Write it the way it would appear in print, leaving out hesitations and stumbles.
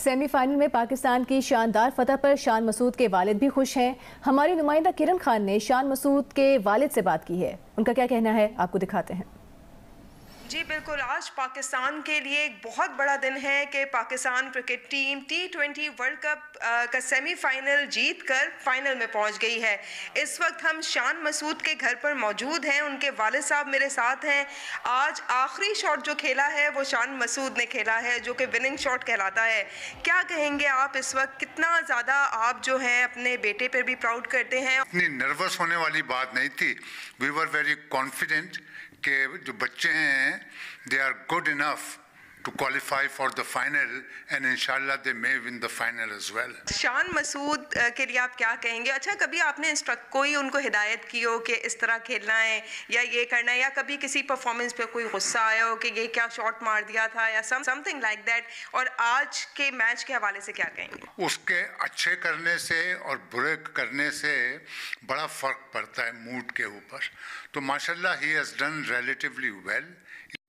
Semifinal में पाकिस्तान की शानदार फतह पर शान मसूद के वालिद भी खुश हैं। हमारी नुमाइंदा किरण खान ने शान मसूद के वालिद से बात की है। उनका क्या कहना है आपको दिखाते हैं। जी बिल्कुल, आज पाकिस्तान के लिए एक बहुत बड़ा दिन है कि Pakistan cricket team T20 world cup का सेमीफाइनल जीत कर फाइनल में पहुंच गई है। इस वक्त हम शान मसूद के घर पर मौजूद हैं, उनके वालिद साहब मेरे साथ हैं। आज आखिरी शॉट जो खेला है वो शान मसूद ने खेला है, जो कि विनिंग शॉट कहलाता है। क्या कहेंगे आप इस वक्त, कितना ज़्यादा आप जो हैं अपने बेटे पर भी प्राउड करते हैं? इतनी नर्वस होने वाली बात नहीं थी। वी वर वेरी कॉन्फिडेंट कि जो बच्चे हैं they are good enough to qualify for the final and inshallah they may win the final as well. Shan Masood के लिए आप क्या कहेंगे? अच्छा, कभी आपने कोई उनको हिदायत की हो कि इस तरह खेलना है या ये करना है, या कभी किसी परफॉर्मेंस पे कोई गुस्सा आया हो कि ये क्या शॉट मार दिया था या समथिंग लाइक दैट, और आज के मैच के हवाले से क्या कहेंगे? उसके अच्छे करने से और बुरे करने से बड़ा फ़र्क पड़ता है मूड के ऊपर। तो माशाल्लाह he has done relatively well.